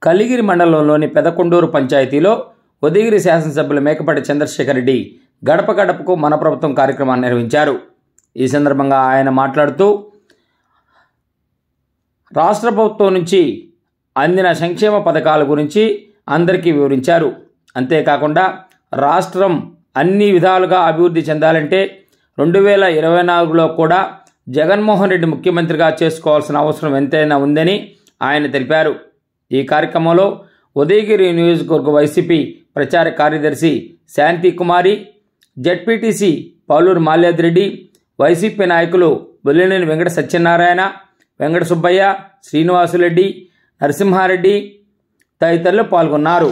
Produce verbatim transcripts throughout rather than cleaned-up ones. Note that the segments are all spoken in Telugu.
కలిగిరి మండలంలోని పెదకొండూరు పంచాయతీలో ఉదయగిరి శాసనసభ్యులు మేకపాటి చంద్రశేఖర్ రెడ్డి గడప గడపకు మన ప్రభుత్వం కార్యక్రమాన్ని నిర్వహించారు. ఈ సందర్భంగా ఆయన మాట్లాడుతూ రాష్ట్ర ప్రభుత్వం నుంచి అందిన సంక్షేమ పథకాల గురించి అందరికీ వివరించారు. అంతేకాకుండా రాష్ట్రం అన్ని విధాలుగా అభివృద్ధి చెందాలంటే రెండు వేల ఇరవై నాలుగులో కూడా జగన్మోహన్ రెడ్డి ముఖ్యమంత్రిగా చేసుకోవాల్సిన అవసరం ఎంతైనా ఉందని ఆయన తెలిపారు. ఈ కార్యక్రమంలో ఉదయగిరి నియోజకవర్గ వైసీపీ ప్రచార కార్యదర్శి శాంతి కుమారి, జెడ్పీటీసీ పాలూరు మాల్యాద్రెడ్డి, వైసీపీ నాయకులు బొల్లినేని వెంకట సత్యనారాయణ, వెంకట సుబ్బయ్య, శ్రీనివాసులరెడ్డి, నరసింహారెడ్డి తదితరులు పాల్గొన్నారు.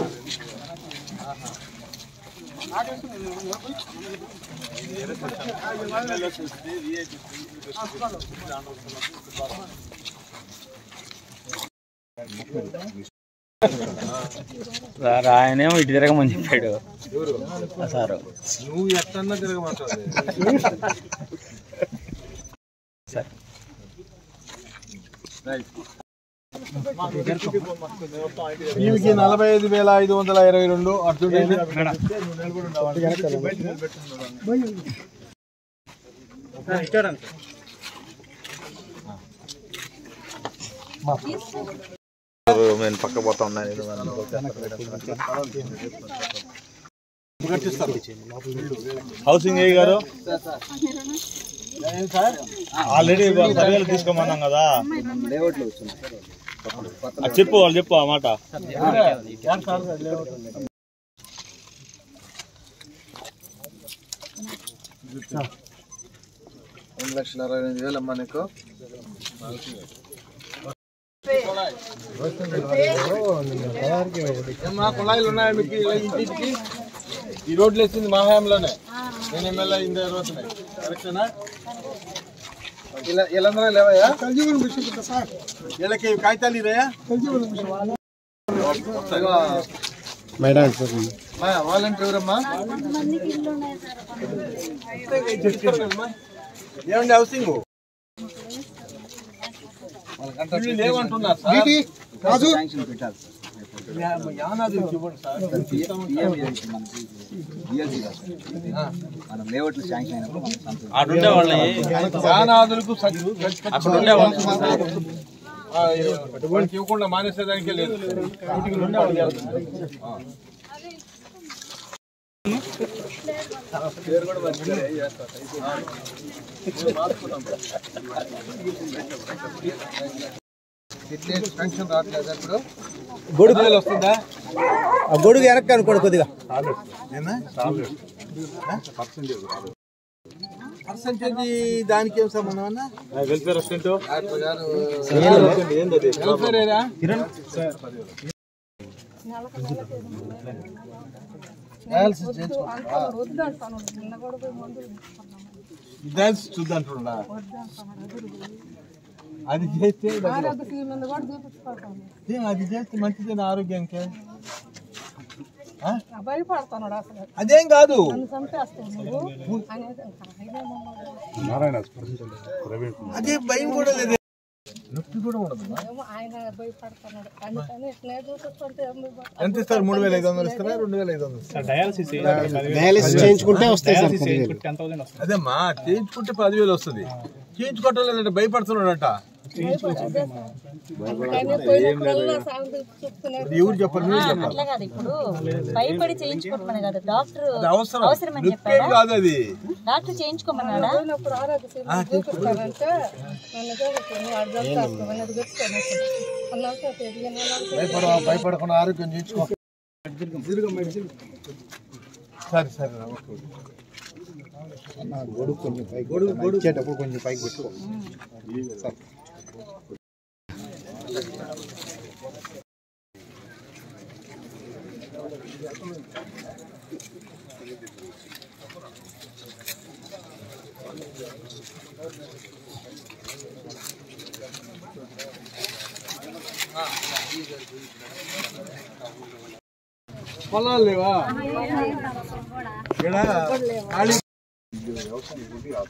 ఆయనేమో ఇటు తిరగమని చెప్పాడు సార్. నువ్వు ఎట్టన్నా తిరగమంటావు. ఈమెకి నలభై ఐదు వేల ఐదు వందల ఇరవై రెండు అర్జున్ నేను పక్క పోతా ఉన్నాను. హౌసింగ్ ఏ గారు ఆల్రెడీ సర్వేలు తీసుకోమన్నాం కదా, చెప్పు వాళ్ళు చెప్పు ఆ మాట. రెండు లక్షల అరవై ఎనిమిది వేలు అమ్మా నీకు. ఏమ్మా కుళాయిలు ఉన్నాయా మీకు ఇంటికి? ఈ రోడ్లు వేసింది మా హయాంలోనే, నేను ఎమ్మెల్యే అయింది రోజునే. కరెక్టేనా? ఇలా వీళ్ళందరూ లేవయ్యా? వీళ్ళకి కాగితాలు ఇరాయా? వాలంటీర్ ఎవరమ్మా? ఏమండి హౌసింగ్ లేవంటున్నారు సార్. యానాదులకు ఇవ్వకుండా మానేసేదానికే లేదు. పెన్షన్ రావట్లేదు ఇప్పుడు. గొడుగు వస్తుందా? గొడుగు వెనక్కి అనుకోండి కొద్దిగా. పర్సెంటేజ్ దానికి ఏం సంబంధం అన్న? వెల్ఫేర్ అసిస్టెంట్ చూద్దాంటున్నా. అది చేస్తే అది చేస్తే మంచిది ఆరోగ్యానికి. అదేం కాదు, అదే భయం కూడా లేదు, నొప్పి కూడా ఉండదు. ఎంత ఇస్తారు? మూడు వేల ఐదు వందలు ఇస్తారా? రెండు వేల ఐదు వందలు డయాలిసిస్ చేయించుకుంటే వస్తాయి. అదేమ్మా, చేయించుకుంటే పదివేలు వస్తుంది. చేయించుకోవటం లేదంటే భయపడుతున్నాడట. ఎవరు చెప్పాలి? భయపడి చేయించుకోవటం కాదు, డాక్టర్ అవసరం కాదు. అది డాక్టర్ చేయించుకోమన్నాడా? భయపడకుండా ఆరోగ్యం చేయించుకో. సరే సరే గొడుగు కొంచెం పైకి, గొడుగు గొడుగు ఇచ్చేటప్పుడు కొంచెం పైకి పెట్టుకో. పొలాలు లేవా?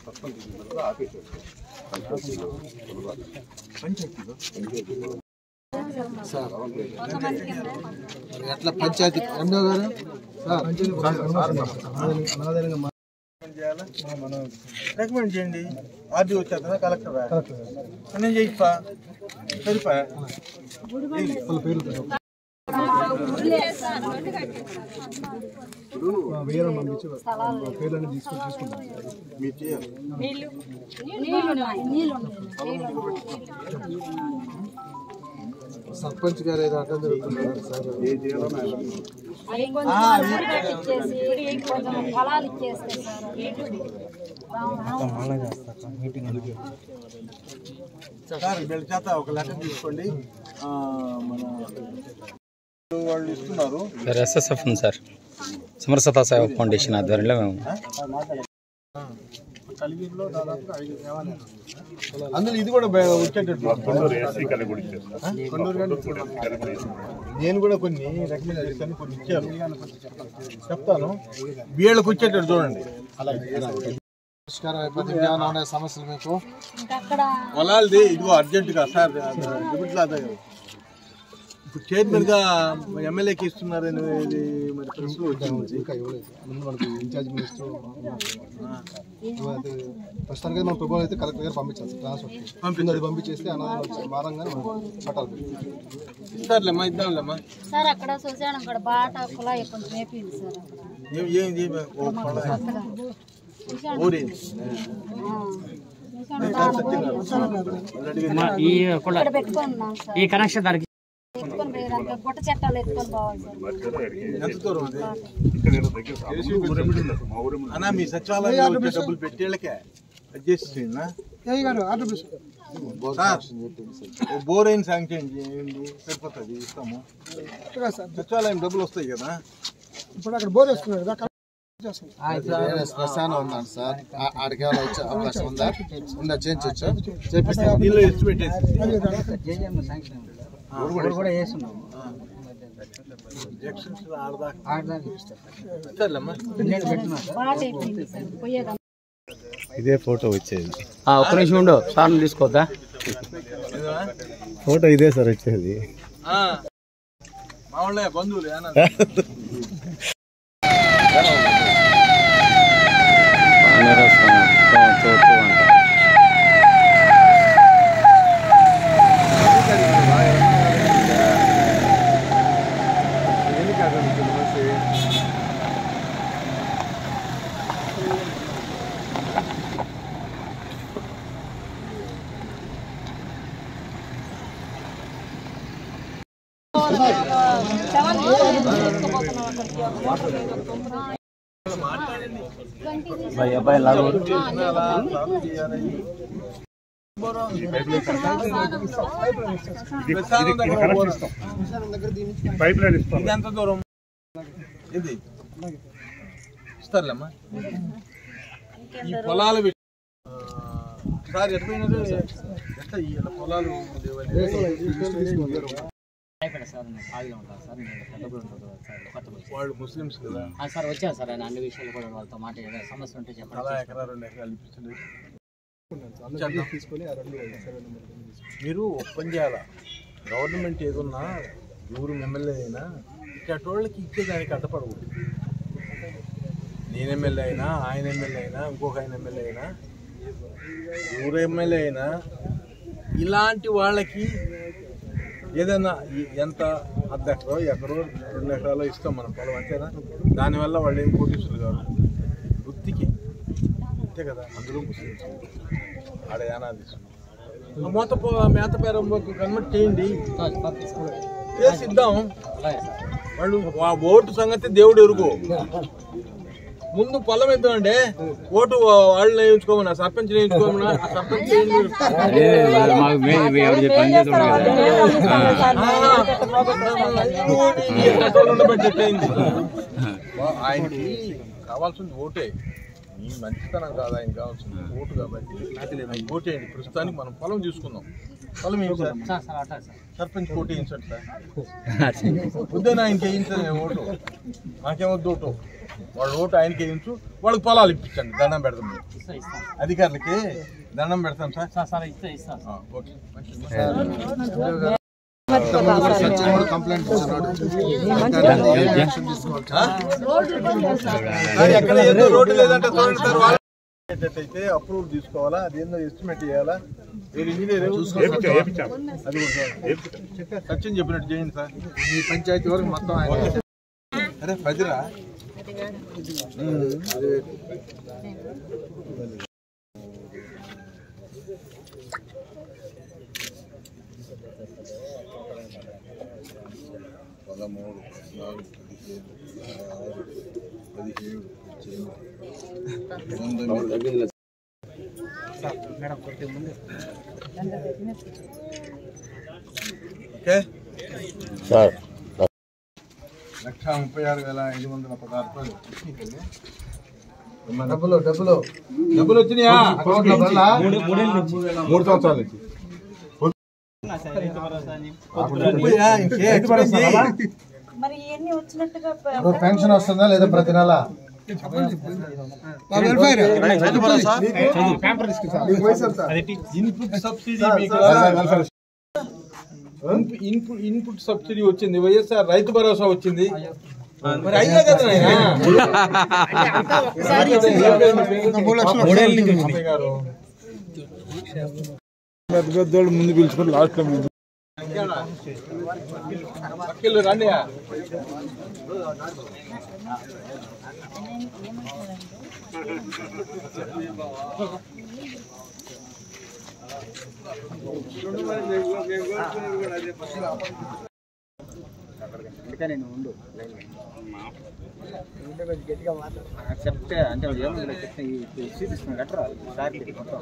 పంచాయతీలో ఎట్లా పంచాయతీ ఎండో గారు రికమెండ్ చేయండి. ఆర్డీ వచ్చేస్తా కలెక్టర్ నేను చేయిస్తా సరిపా వేరే పంపించి పేర్లన్నీ తీసుకొని తీసుకుంటాం. సర్పంచ్ గారు ఏదో అడ్డం జరుగుతున్నారు సార్. ఫలాలు ఇచ్చేస్తే సార్ వీళ్ళ చేత ఒక లెటర్ తీసుకోండి. మన వాళ్ళు ఇస్తున్నారు సార్ ఎస్ఎస్ఎఫ్ ఉంది సార్, సమరసత సేవ ఫౌండేషన్ ఆధ్వర్యంలో మేము కలిగిరిలో దాదాపుగా ఐదు దేవాలయాలు అందులో ఇది కూడా వచ్చేటట్టు నేను కూడా కొన్ని రికమెండ్ చేస్తాను, కొన్ని ఇచ్చారు చెప్తాను. వీళ్ళకి వచ్చేటట్టు చూడండి. పరిష్కారం అయిపోతే ఏమైనా సమస్యలు మీకు పొలాలది ఇదిగో అర్జెంటుగా సార్ డిబిట్లాదా ఇప్పుడు చైర్మన్ గా ఎమ్మెల్యేకి ఇస్తున్నారు అనేది మరి ప్రెస్ లో వచ్చింది. ఇంకా ఇవ్వలేదు. ముందు మనకి ఇన్ఛార్జ్ మినిస్టర్ ప్రస్తుతానికి మన ప్రభుత్వం అయితే కలెక్టర్ గారు పంపించాలి ట్రాన్స్ఫర్ పంపింది. అది పంపించేస్తే అన్నదానం వచ్చే వారంగానే పట్టాలి ఇస్తారులేమ్మా ఇద్దాంలేమ్మా సార్. అక్కడ చూసాను అక్కడ బాట కుళాయి కొంచెం వేపింది సార్. ఈ కనెక్షన్ దానికి గుట్ట చట్టాలు ఎత్తుకొని పోవాలి సార్. అన్నా మీ సచివాలయం డబ్బులు పెట్టేళ్ళకే అడ్జస్ట్ బోర్ అయిన శాంక్షన్ చేయండి సరిపోతుంది, ఇస్తాము. సచివాలయం డబ్బులు వస్తాయి కదా. ఇప్పుడు అక్కడ బోర్ వేసుకున్నారు శ్మశానం ఉందండి సార్, ఆడికి వచ్చే అవకాశం ఉందా? ఉందా చేయించొచ్చా? చేపిస్తాం. దీనిలో ఎత్తు పెట్టేసి ఇదే ఫోటో వచ్చేది. ఒక్క నిమిషం ఉండు సార్, తీసుకోవద్దా ఫోటో ఇదే సార్ వచ్చేది. మా వాళ్ళే బంధువులు అబ్బాయి లాగు పైప్ లైన్ ఇస్తాం. ఇది ఎంత దూరం ఇది ఇస్తారులేమ్మా. ఈ పొలాలు సార్ ఎట్లా ఎట్లా ఈ పొలాలు వాళ్ళు ముస్లిమ్స్ కదా సార్ వచ్చారు సార్, ఆయన అన్ని విషయాలు కూడా వాళ్ళతో మాట్లాడే సమస్య ఉంటే చెప్పండి. అలా ఎకరా రెండు ఎకరాలు ఇప్పించండి. తీసుకొని మీరు పని చేయాలా? గవర్నమెంట్ ఏదన్నా ఎవరు ఎమ్మెల్యే అయినా ఇట్టోళ్ళకి ఇచ్చేదానికి అడ్డపడకూడదు. నేను ఎమ్మెల్యే అయినా, ఆయన ఎమ్మెల్యే అయినా, ఇంకొక ఆయన ఎమ్మెల్యే అయినా, ఎవరు ఎమ్మెల్యే అయినా ఇలాంటి వాళ్ళకి ఏదైనా ఎంత అర్ధ ఎకరో ఎకరో రెండు ఎకరాలు ఇస్తాం మనం పొలం, అంతేనా? దానివల్ల వాళ్ళు ఏం కోటీసులు కాదు, వృత్తికి అంతే కదా. అందులో ముస్లిమ్స్ ఆడ యానాది మూత మేత పేరం కన్వర్ట్ చేయండి, చేసి ఇద్దాం. వాళ్ళు ఓటు సంగతి దేవుడు ఎరుగు. ముందు పొలం ఇద్దామండి, ఓటు వాళ్ళు వేయించుకోమన్నా, సర్పంచ్ వేయించుకోమన్నా. సర్పంచ్ ఆయనకి కావాల్సింది ఓటే, ఈ మంచితనం కాదు ఆయన కావాల్సింది ఓటు. కాబట్టి ఓటు వేయండి. ప్రస్తుతానికి మనం పొలం తీసుకుందాం. పొలం ఏం సార్? సర్పంచ్ ఓటు వేయించండి సార్. వద్దని ఆయనకి వేయించండి ఓటు, నాకేమొద్దు ఓటు. వాళ్ళ ఓటు ఆయనకి వేయించు, వాళ్ళకి పొలాలు ఇప్పించండి. దండం పెడతాం, అధికారులకి దండం పెడతాం సార్. ఓకే. కూడా కంప్లైంట్ ఇస్తున్నాడు. రోడ్డు లేదంటే అయితే అప్రూవ్ తీసుకోవాలా, అది ఏందో ఎస్టిమేట్ చేయాలా, ఇంజనీర్ అది సచిన్ చెప్పినట్టు చేయండి సార్. మీ పంచాయతీ వరకు మొత్తం అరే పదిరా పదమూడు పద్నాలుగు పదిహేను పదిహేడు సార్ లక్ష ముప్పై ఆరు వేల ఐదు వందల పదహారు రూపాయలు డబ్బులు డబ్బులు డబ్బులు వచ్చినాయా మూడు సంవత్సరాల నుంచి పెన్షన్ వస్తుందా లేదా ప్రతి నెల? ఇన్పుట్ సబ్సిడీ ఇన్పుట్ సబ్సిడీ వచ్చింది, వైఎస్ఆర్ రైతు భరోసా వచ్చింది. మరి అయ్యే కదా పెద్దోళ్ళు ముందు పిలుచుకొని లాస్ట్ లో రండి. నేను ఉండు చెప్తే అంటే ఏమన్నా చెప్తే తీసుకుని కట్టరా సార్ మొత్తం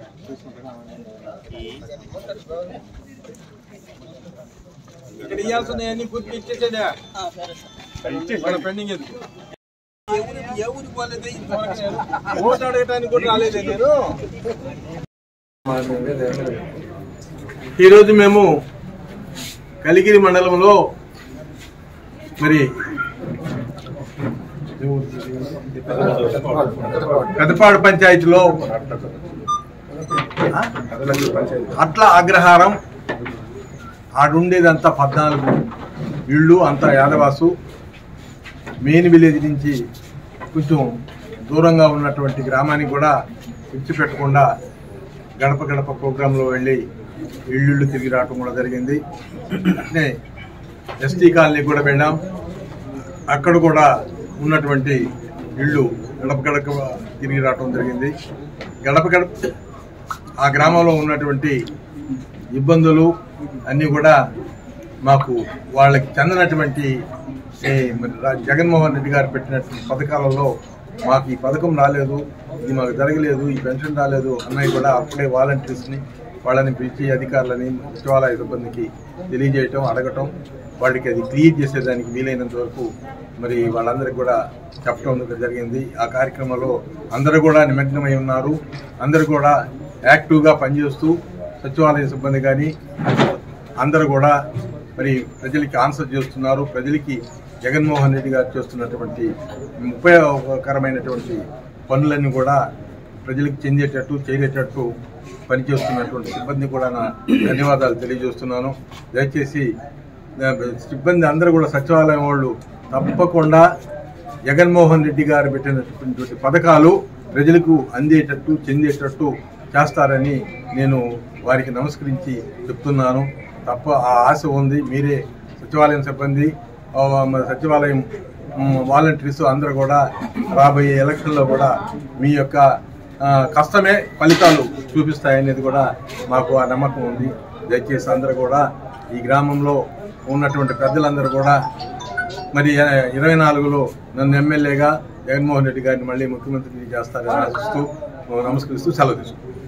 ఇక్కడ ఇవ్వాల్సినవన్నీ పూర్తి ఇచ్చేసేదా పెండింగ్ ఎవరికి పోలేదు, ఓటు అడగటానికి కూడా రాలేదు. నేను ఈరోజు మేము కలిగిరి మండలంలో మరి పెదపాడు పంచాయతీలో అట్ల అగ్రహారం ఆడుండేదంతా పద్నాలుగు ఇళ్ళు, అంతా యాదవాసు. మెయిన్ విలేజ్ నుంచి కొంచెం దూరంగా ఉన్నటువంటి గ్రామానికి కూడా విడిచిపెట్టకుండా గడప గడప ప్రోగ్రాంలో వెళ్ళి ఇళ్ళు తిరిగి రావటం కూడా జరిగింది. అంటే ఎస్టీ కాలనీ కూడా వెళ్ళాం, అక్కడ కూడా ఉన్నటువంటి ఇళ్ళు గడప గడప తిరిగి రావటం జరిగింది. గడప గడప ఆ గ్రామంలో ఉన్నటువంటి ఇబ్బందులు అన్నీ కూడా మాకు వాళ్ళకి చెందినటువంటి జగన్మోహన్ రెడ్డి గారు పెట్టినటువంటి పథకాలలో మాకు ఈ పథకం రాలేదు, ఇది మాకు జరగలేదు, ఈ పెన్షన్ రాలేదు అన్నవి కూడా అప్పుడే వాలంటీర్స్ని వాళ్ళని పిలిచి అధికారులని సచివాలయ సిబ్బందికి తెలియజేయటం, అడగటం, వాళ్ళకి అది క్లియర్ చేసేదానికి వీలైనంత వరకు మరి వాళ్ళందరికీ కూడా చెప్పడం జరిగింది. ఆ కార్యక్రమంలో అందరూ కూడా నిమగ్నమై ఉన్నారు. అందరూ కూడా యాక్టివ్గా పనిచేస్తూ సచివాలయ సిబ్బంది కానీ అందరూ కూడా మరి ప్రజలకి ఆన్సర్ చేస్తున్నారు. ప్రజలకి జగన్మోహన్ రెడ్డి గారు చేస్తున్నటువంటి ఉపయోగకరమైనటువంటి పనులన్నీ కూడా ప్రజలకు చెందేటట్టు చేరేటట్టు పనిచేస్తున్నటువంటి సిబ్బంది కూడా నా ధన్యవాదాలు తెలియజేస్తున్నాను. దయచేసి సిబ్బంది అందరూ కూడా సచివాలయం వాళ్ళు తప్పకుండా జగన్మోహన్ రెడ్డి గారు పెట్టినటువంటి పథకాలు ప్రజలకు అందేటట్టు చెందేటట్టు చేస్తారని నేను వారికి నమస్కరించి చెప్తున్నాను. తప్ప ఆ ఆశ ఉంది. మీరే సచివాలయం సిబ్బంది, సచివాలయం వాలంటీర్స్ అందరూ కూడా రాబోయే ఎలక్షన్లో కూడా మీ యొక్క కష్టమే ఫలితాలు చూపిస్తాయనేది కూడా మాకు ఆ నమ్మకం ఉంది. దయచేసి అందరూ కూడా ఈ గ్రామంలో ఉన్నటువంటి పెద్దలందరూ కూడా మరి ఇరవై నాలుగులో నన్ను ఎమ్మెల్యేగా జగన్మోహన్ రెడ్డి గారిని మళ్ళీ ముఖ్యమంత్రిని చేస్తారని ఆశిస్తూ నమస్కరిస్తూ సెలవు తీసుకుంటాను.